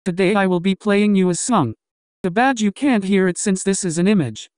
Today I will be playing you a song. Too bad you can't hear it since this is an image.